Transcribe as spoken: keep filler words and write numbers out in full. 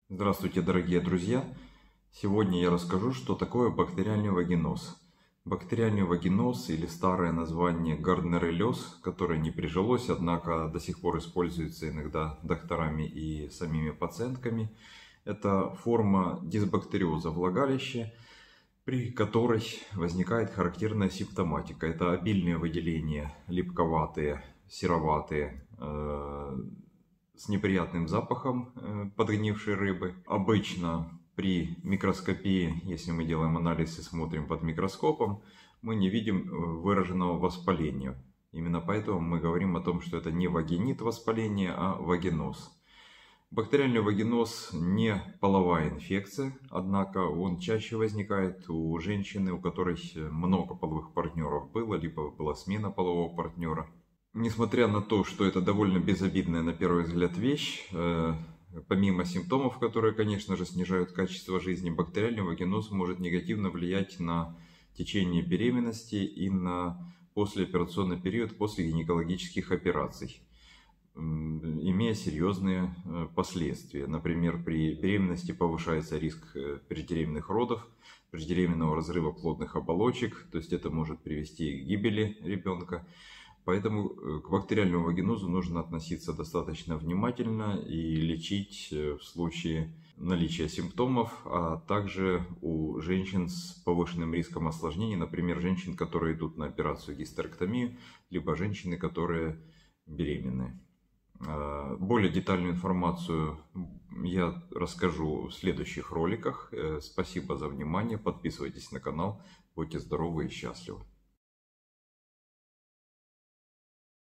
Здравствуйте, дорогие друзья! Сегодня я расскажу, что такое бактериальный вагиноз. Бактериальный вагиноз, или старое название гарднереллез, которое не прижилось, однако до сих пор используется иногда докторами и самими пациентками, это форма дисбактериоза влагалища, при которой возникает характерная симптоматика. Это обильные выделения, липковатые, сероватые, э с неприятным запахом э, подгнившей рыбы. Обычно при микроскопии, если мы делаем анализ и смотрим под микроскопом, мы не видим выраженного воспаления. Именно поэтому мы говорим о том, что это не вагинит воспаление, а вагиноз. Бактериальный вагиноз не половая инфекция, однако он чаще возникает у женщины, у которой много половых партнеров было, либо была смена полового партнера. Несмотря на то, что это довольно безобидная на первый взгляд вещь, э, помимо симптомов, которые, конечно же, снижают качество жизни, бактериальный вагиноз может негативно влиять на течение беременности и на послеоперационный период после гинекологических операций, э, имея серьезные э, последствия. Например, при беременности повышается риск преждевременных родов, преждевременного разрыва плодных оболочек, то есть это может привести к гибели ребенка. Поэтому к бактериальному вагинозу нужно относиться достаточно внимательно и лечить в случае наличия симптомов, а также у женщин с повышенным риском осложнений, например, женщин, которые идут на операцию гистерэктомию, либо женщины, которые беременны. Более детальную информацию я расскажу в следующих роликах. Спасибо за внимание, подписывайтесь на канал, будьте здоровы и счастливы.